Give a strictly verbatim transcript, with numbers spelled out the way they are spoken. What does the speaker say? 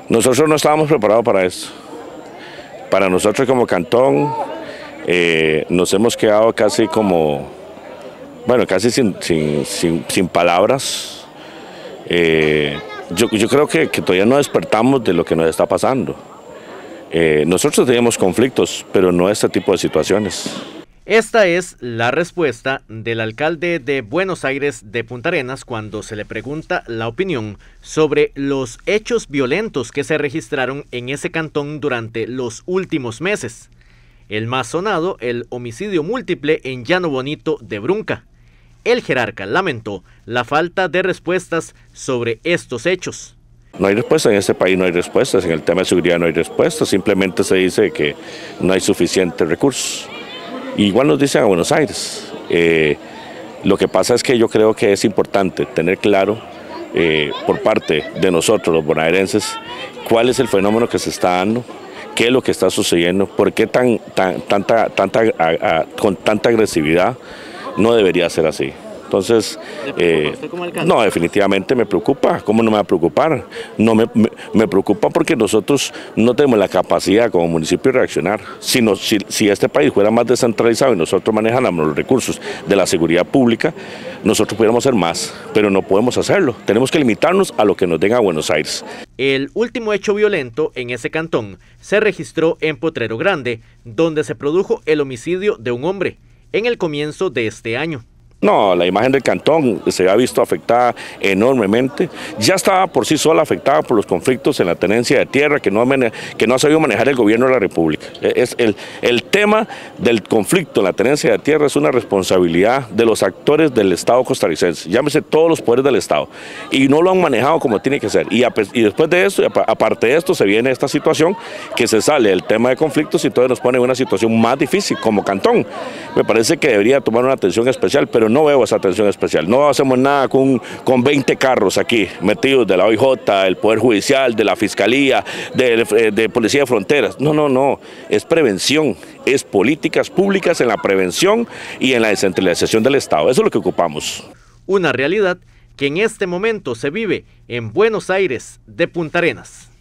Nosotros no estábamos preparados para eso. Para nosotros como cantón eh, nos hemos quedado casi como, bueno, casi sin, sin, sin, sin palabras. Eh, yo, yo creo que, que todavía no despertamos de lo que nos está pasando. Eh, nosotros tenemos conflictos, pero no este tipo de situaciones. Esta es la respuesta del alcalde de Buenos Aires de Punta Arenas cuando se le pregunta la opinión sobre los hechos violentos que se registraron en ese cantón durante los últimos meses. El más sonado, el homicidio múltiple en Llano Bonito de Brunca. El jerarca lamentó la falta de respuestas sobre estos hechos. No hay respuesta en este país, no hay respuestas, en el tema de seguridad no hay respuestas, simplemente se dice que no hay suficientes recursos. Igual nos dicen a Buenos Aires. Eh, lo que pasa es que yo creo que es importante tener claro eh, por parte de nosotros los bonaerenses cuál es el fenómeno que se está dando, qué es lo que está sucediendo, por qué tan, tan, tanta, tanta, a, a, con tanta agresividad. No debería ser así. Entonces, eh, no, definitivamente me preocupa. ¿Cómo no me va a preocupar? No me, me, me preocupa porque nosotros no tenemos la capacidad como municipio de reaccionar. Si, no, si, si este país fuera más descentralizado y nosotros manejáramos los recursos de la seguridad pública, nosotros pudiéramos hacer más, pero no podemos hacerlo. Tenemos que limitarnos a lo que nos den a Buenos Aires. El último hecho violento en ese cantón se registró en Potrero Grande, donde se produjo el homicidio de un hombre en el comienzo de este año. No, la imagen del cantón se ha visto afectada enormemente. Ya estaba por sí sola afectada por los conflictos en la tenencia de tierra que no ha, que no ha sabido manejar el gobierno de la República. Es el, el tema del conflicto en la tenencia de tierra es una responsabilidad de los actores del Estado costarricense, llámese todos los poderes del Estado, y no lo han manejado como tiene que ser. Y, a, y después de esto, aparte de esto, se viene esta situación que se sale del tema de conflictos y todo nos pone en una situación más difícil como cantón. Me parece que debería tomar una atención especial, pero no veo esa atención especial. No hacemos nada con, con veinte carros aquí metidos de la O I J, del Poder Judicial, de la Fiscalía, de, de Policía de Fronteras. No, no, no. Es prevención, es políticas públicas en la prevención y en la descentralización del Estado. Eso es lo que ocupamos. Una realidad que en este momento se vive en Buenos Aires de Punta Arenas.